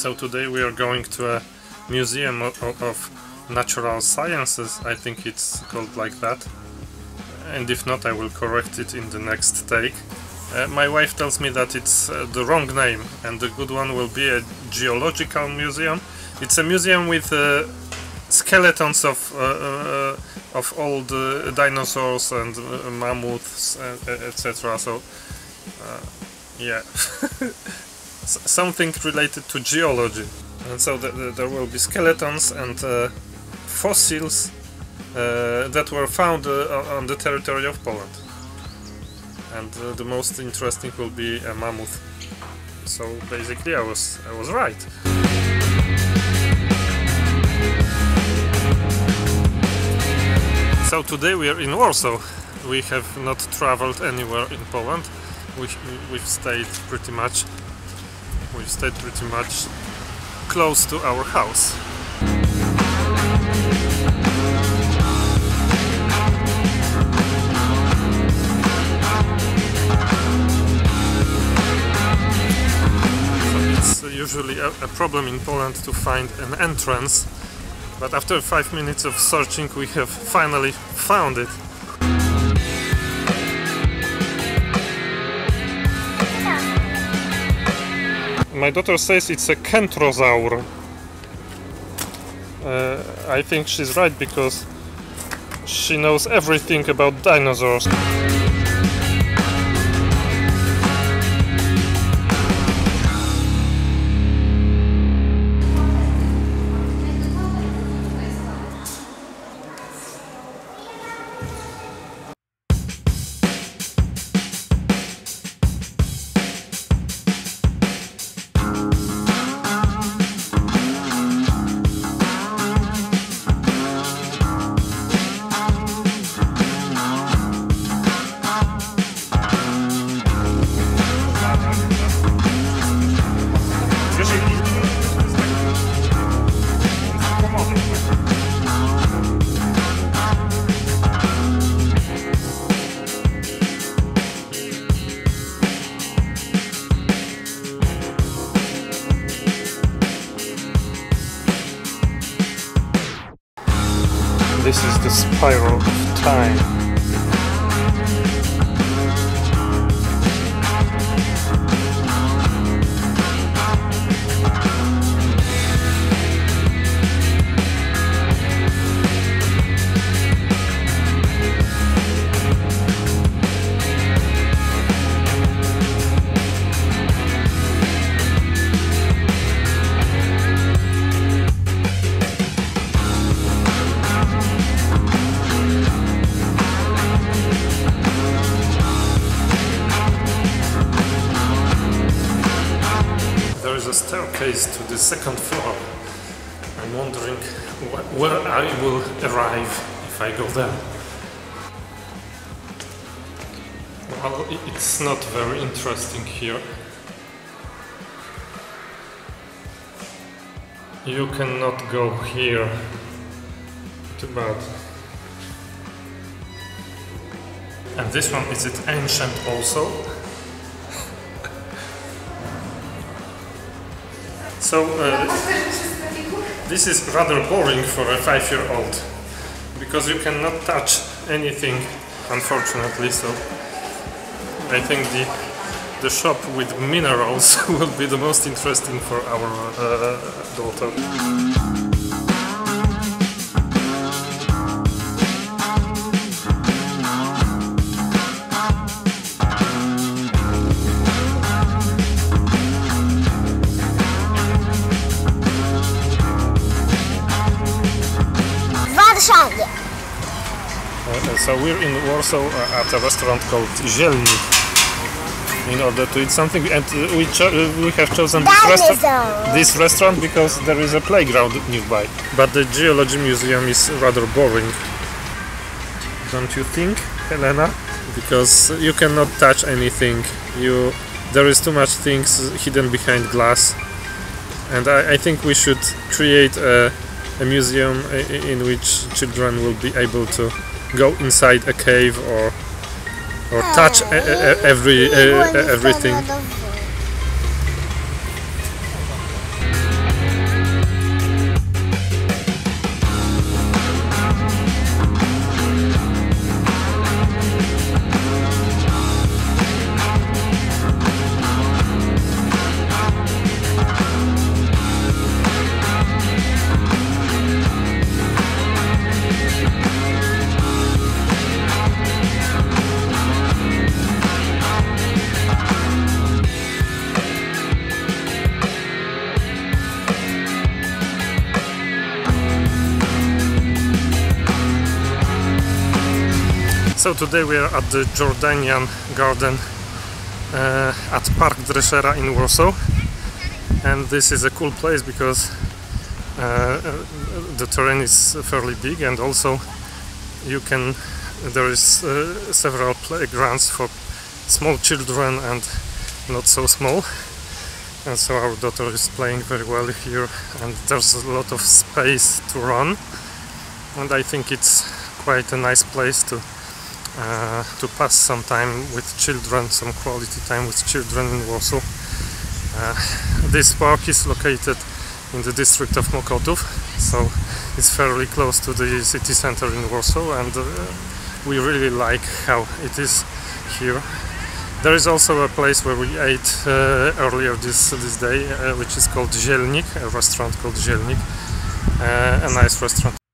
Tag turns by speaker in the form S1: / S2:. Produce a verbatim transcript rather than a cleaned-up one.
S1: So today we are going to a museum of, of natural sciences, I think it's called like that, and if not I will correct it in the next take. Uh, my wife tells me that it's uh, the wrong name, and the good one will be a geological museum. It's a museum with uh, skeletons of uh, uh, of old uh, dinosaurs and uh, mammoths, uh, et cetera. So uh, yeah, something related to geology. And so the, the, there will be skeletons and uh, fossils uh, that were found uh, on the territory of Poland. And uh, the most interesting will be a mammoth. So basically I was I was right. So today we are in Warsaw. We have not traveled anywhere in Poland. We, we've stayed pretty much we've stayed pretty much close to our house. Usually a, a problem in Poland to find an entrance, but after five minutes of searching we have finally found it. My daughter says it's a kentrosaur. Uh, I think she's right because she knows everything about dinosaurs. This is the spiral of time. Staircase to the second floor. I'm wondering wh where I will arrive if I go there. Well, it's not very interesting here. You cannot go here. Too bad. And this one, is it ancient also? So, uh, this is rather boring for a five-year-old, because you cannot touch anything, unfortunately, so I think the, the shop with minerals will be the most interesting for our uh, daughter. Uh, so we're in Warsaw uh, at a restaurant called Zielnik in order to eat something, and uh, we, cho we have chosen this, resta this restaurant because there is a playground nearby. But the Geology Museum is rather boring, don't you think, Helena? Because you cannot touch anything, you there is too much things hidden behind glass, and I, I think we should create a a museum in which children will be able to go inside a cave or or touch a, a, every uh, everything. So today we are at the Jordanian garden uh, at Park Dreszera in Warsaw, and this is a cool place because uh, the terrain is fairly big, and also you can there is uh, several playgrounds for small children and not so small, and so our daughter is playing very well here, and there's a lot of space to run, and I think it's quite a nice place to uh, to pass some time with children, some quality time with children in Warsaw. Uh, this park is located in the district of Mokotów, so it's fairly close to the city center in Warsaw, and uh, we really like how it is here. There is also a place where we ate uh, earlier this this day, uh, which is called Zielnik, a restaurant called Zielnik, uh, a nice restaurant.